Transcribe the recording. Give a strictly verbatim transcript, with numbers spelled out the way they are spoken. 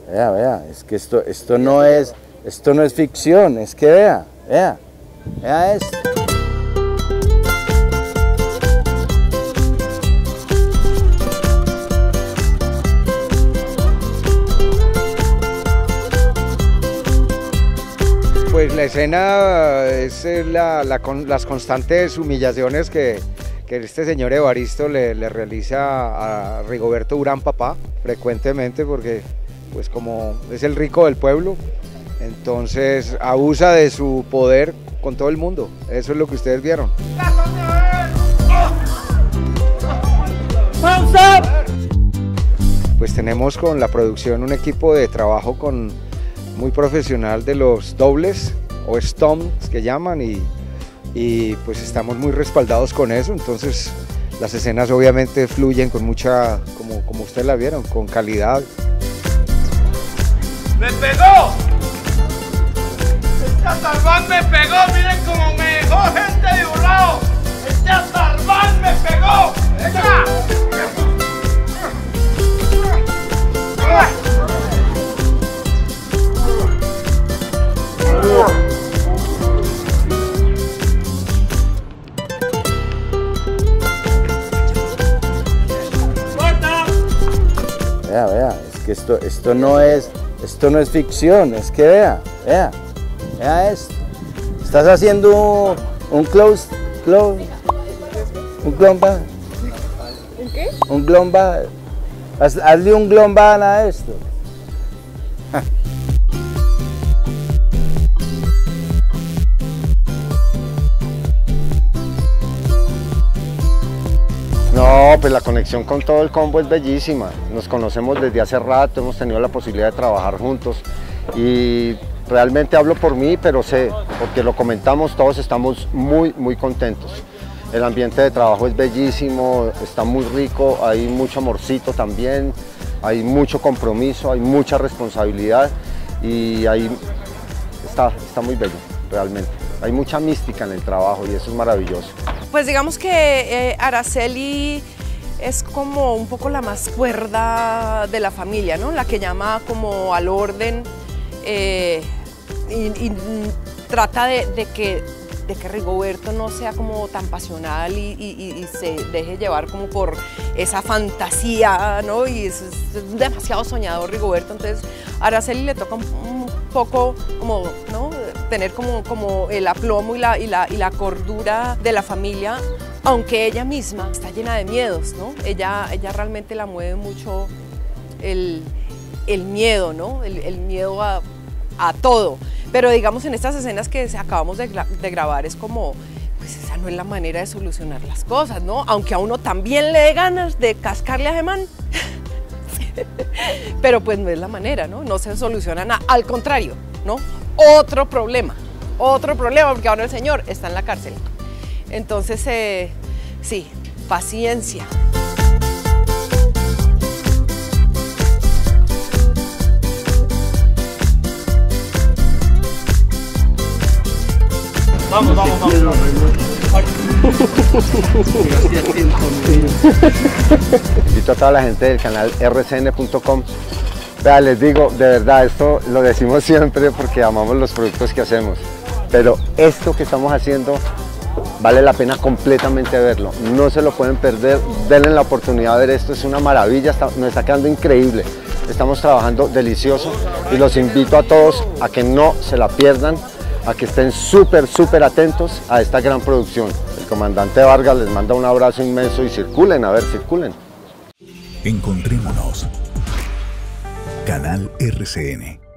Vea, vea, es que esto, esto no es, esto no es ficción, es que vea, vea, vea esto. Pues la escena es la, la, las constantes humillaciones que, que este señor Evaristo le, le realiza a Rigoberto Urán papá frecuentemente, porque pues como es el rico del pueblo, entonces abusa de su poder con todo el mundo. Eso es lo que ustedes vieron. Pues tenemos con la producción un equipo de trabajo con muy profesional de los dobles o stunts que llaman, y, y pues estamos muy respaldados con eso. Entonces las escenas obviamente fluyen con mucha, como, como ustedes la vieron, con calidad. ¡Me pegó! ¡Este Azarván me pegó! ¡Miren cómo me dejó gente de un lado! ¡Este Azarván me pegó! ¡Venga! Vea, vea, es que esto, esto no es, esto no es ficción, es que vea, vea, vea esto. Estás haciendo un close, close, un glomba. ¿Un qué? Un glomba, Haz, hazle un glombán a esto. No, pues la conexión con todo el combo es bellísima. Nos conocemos desde hace rato, hemos tenido la posibilidad de trabajar juntos y realmente hablo por mí, pero sé, porque lo comentamos, todos estamos muy, muy contentos. El ambiente de trabajo es bellísimo, está muy rico, hay mucho amorcito también, hay mucho compromiso, hay mucha responsabilidad y ahí está, está muy bello, realmente. Hay mucha mística en el trabajo y eso es maravilloso. Pues digamos que eh, Araceli es como un poco la más cuerda de la familia, ¿no? La que llama como al orden eh, y, y trata de, de, que, de que Rigoberto no sea como tan pasional y, y, y se deje llevar como por esa fantasía, ¿no? Y es, es demasiado soñador Rigoberto, entonces a Araceli le toca un, un poco como, ¿no? tener como, como el aplomo y la, y, la, y la cordura de la familia, aunque ella misma está llena de miedos, ¿no? Ella, ella realmente la mueve mucho el, el miedo, ¿no? El, el miedo a, a todo. Pero digamos en estas escenas que acabamos de, de grabar es como, pues esa no es la manera de solucionar las cosas, ¿no? Aunque a uno también le dé ganas de cascarle a Germán. Pero pues no es la manera, ¿no? No se soluciona nada, al contrario, ¿no? Otro problema, otro problema, porque ahora el señor está en la cárcel. Entonces, eh, sí, paciencia. Vamos, vamos, vamos. Invito a toda la gente del canal R C N punto com. Vea, les digo, de verdad, esto lo decimos siempre porque amamos los productos que hacemos, pero esto que estamos haciendo vale la pena completamente verlo, no se lo pueden perder, denle la oportunidad de ver esto, es una maravilla, está, nos está quedando increíble, estamos trabajando delicioso y los invito a todos a que no se la pierdan, a que estén súper, súper atentos a esta gran producción. El comandante Vargas les manda un abrazo inmenso y circulen, a ver, circulen. Encontrémonos. Canal R C N.